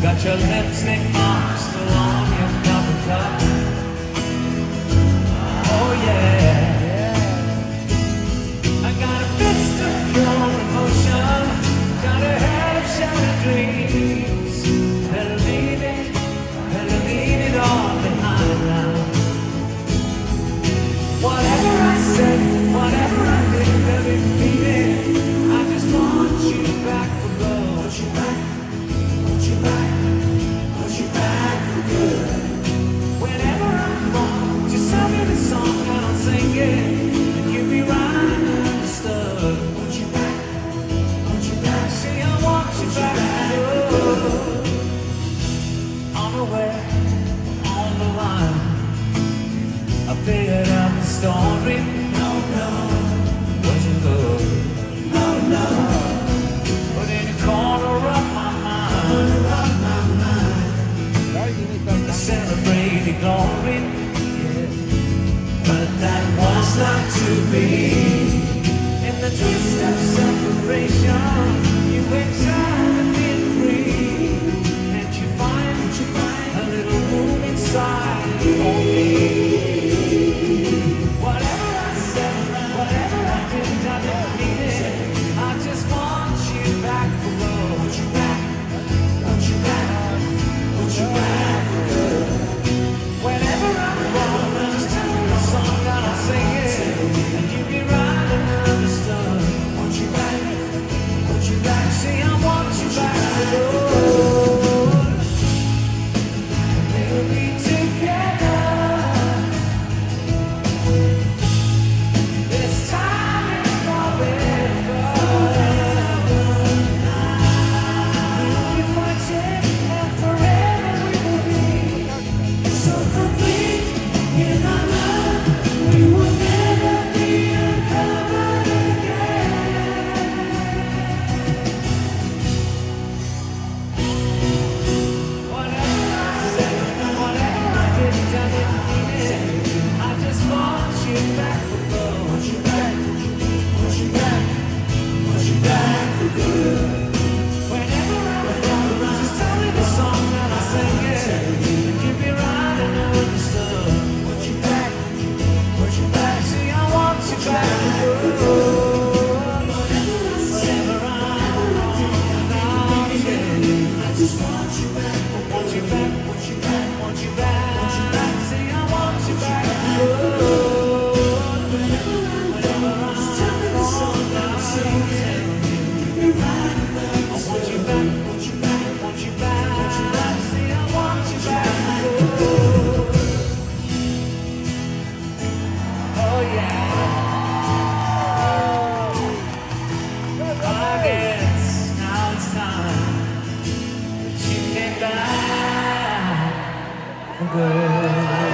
Got your lipstick mark still on your cover cup. Oh yeah. I got a fist of pure emotion, got a head of shattered dreams. Better leave it all behind now. Whatever I said, whatever I did, every feeling, I just want you back for good. Want you back, want you back, want you back for good. Whenever I'm wrong, just tell me the song and I'll sing it, and you'll be right and understood. Want you back, want you back. See, I want you back for good. Unaware, on the line, I figured out the story. No, no, wasn't good. No, no. But in the corner of my mind, I celebrated glory. Yeah. But that was not to be. In the twist of separation, you went trying to be free. And you find a little room inside for me. Whatever I said, whatever I did, I didn't mean it. I just want you back for good. Want you back, want you back, want you back for good. Whenever I'm wrong, just tell me the song and I'll sing it, and you'll be right and understood. Want you back, want you back. See, I want you back for good. We'll be together. Good.